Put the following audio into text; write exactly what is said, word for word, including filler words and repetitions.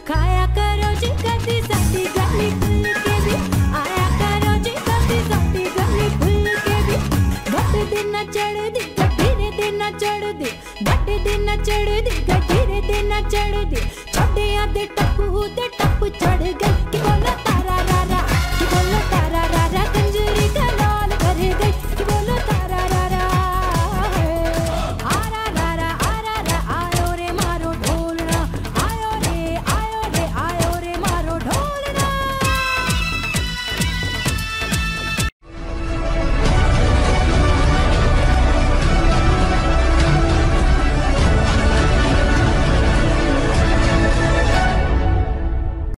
खाया करो जी कदी साडी गली खुल के भी आया करो जी कदी साडी गली खुल के भी घट दिन चढ़ दी धीरे दिन चढ़ दी घट दिन चढ़ दी धीरे दिन चढ़ दी